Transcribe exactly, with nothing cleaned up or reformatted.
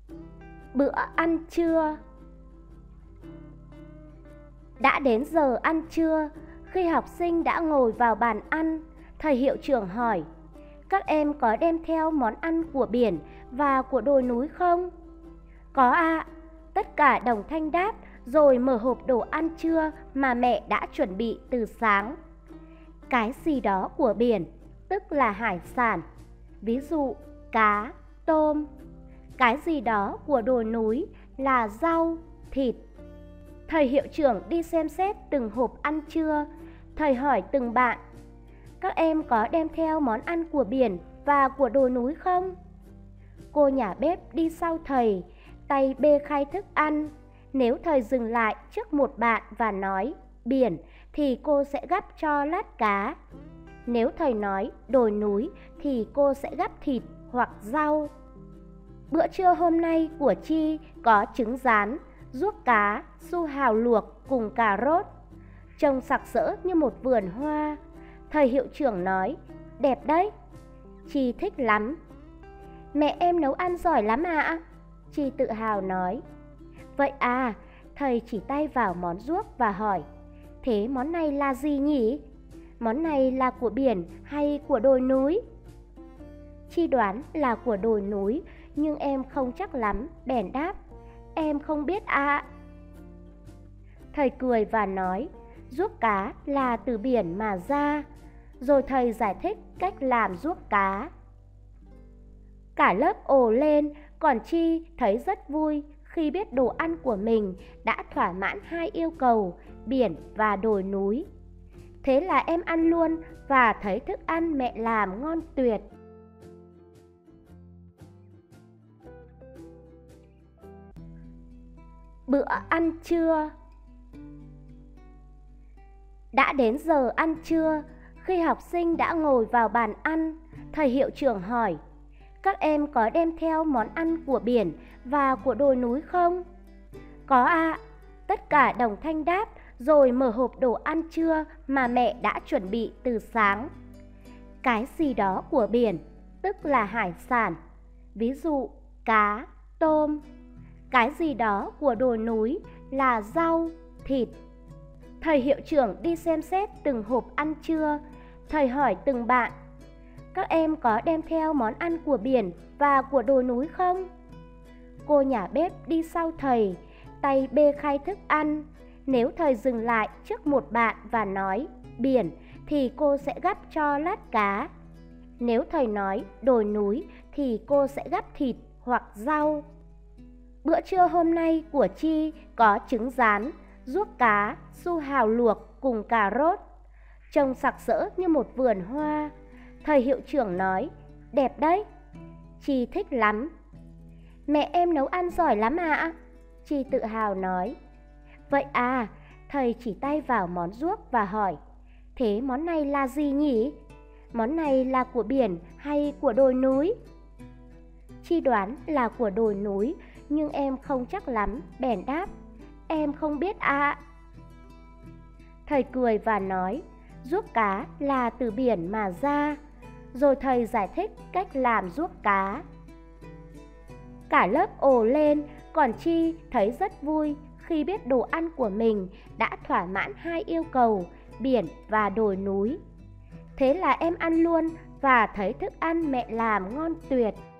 Bữa ăn trưa. Đã đến giờ ăn trưa. Khi học sinh đã ngồi vào bàn ăn, thầy hiệu trưởng hỏi: các em có đem theo món ăn của biển và của đồi núi không? Có ạ. Tất cả đồng thanh đáp, rồi mở hộp đồ ăn trưa mà mẹ đã chuẩn bị từ sáng. Cái gì đó của biển, tức là hải sản, ví dụ cá, tôm. Cái gì đó của đồi núi là rau, thịt. Thầy hiệu trưởng đi xem xét từng hộp ăn trưa. Thầy hỏi từng bạn: các em có đem theo món ăn của biển và của đồi núi không? Cô nhà bếp đi sau thầy, tay bê khay thức ăn. Nếu thầy dừng lại trước một bạn và nói biển thì cô sẽ gắp cho lát cá. Nếu thầy nói đồi núi thì cô sẽ gắp thịt hoặc rau. Bữa trưa hôm nay của Chi có trứng rán, ruốc cá, su hào luộc cùng cà rốt. Trông sặc sỡ như một vườn hoa. Thầy hiệu trưởng nói: đẹp đấy. Chi thích lắm. Mẹ em nấu ăn giỏi lắm ạ. À? Chi tự hào nói. Vậy à? Thầy chỉ tay vào món ruốc và hỏi: thế món này là gì nhỉ? Món này là của biển hay của đồi núi? Chi đoán là của đồi núi, nhưng em không chắc lắm, bèn đáp: em không biết ạ. À. Thầy cười và nói: ruốc cá là từ biển mà ra. Rồi thầy giải thích cách làm ruốc cá. Cả lớp ồ lên, còn Chi thấy rất vui khi biết đồ ăn của mình đã thỏa mãn hai yêu cầu, biển và đồi núi. Thế là em ăn luôn và thấy thức ăn mẹ làm ngon tuyệt. Bữa ăn trưa. Đã đến giờ ăn trưa. Khi học sinh đã ngồi vào bàn ăn, thầy hiệu trưởng hỏi: các em có đem theo món ăn của biển và của đồi núi không? Có ạ. À. Tất cả đồng thanh đáp, rồi mở hộp đồ ăn trưa mà mẹ đã chuẩn bị từ sáng. Cái gì đó của biển, tức là hải sản, ví dụ cá, tôm. Cái gì đó của đồi núi là rau, thịt. Thầy hiệu trưởng đi xem xét từng hộp ăn trưa. Thầy hỏi từng bạn: các em có đem theo món ăn của biển và của đồi núi không? Cô nhà bếp đi sau thầy, tay bê khay thức ăn. Nếu thầy dừng lại trước một bạn và nói biển thì cô sẽ gắp cho lát cá. Nếu thầy nói đồi núi thì cô sẽ gắp thịt hoặc rau. Bữa trưa hôm nay của Chi có trứng rán, ruốc cá, su hào luộc cùng cà rốt. Trông sặc sỡ như một vườn hoa. Thầy hiệu trưởng nói: đẹp đấy. Chi thích lắm. Mẹ em nấu ăn giỏi lắm ạ. À? Chi tự hào nói. Vậy à? Thầy chỉ tay vào món ruốc và hỏi: thế món này là gì nhỉ? Món này là của biển hay của đồi núi? Chi đoán là của đồi núi, nhưng em không chắc lắm, bèn đáp: em không biết ạ. À. Thầy cười và nói: ruốc cá là từ biển mà ra. Rồi thầy giải thích cách làm ruốc cá. Cả lớp ồ lên, còn Chi thấy rất vui khi biết đồ ăn của mình đã thỏa mãn hai yêu cầu, biển và đồi núi. Thế là em ăn luôn và thấy thức ăn mẹ làm ngon tuyệt.